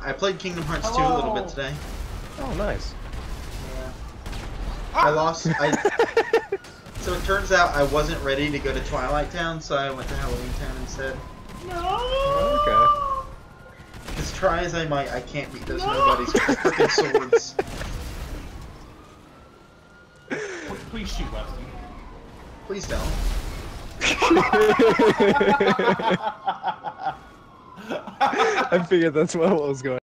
I played Kingdom Hearts 2 a little bit today. Oh, nice. Yeah. I lost. So it turns out I wasn't ready to go to Twilight Town, so I went to Halloween Town instead. No. Okay. As try as I might, I can't beat those nobodies with freaking swords. Please shoot Weston. Please don't. I figured that's what was going on.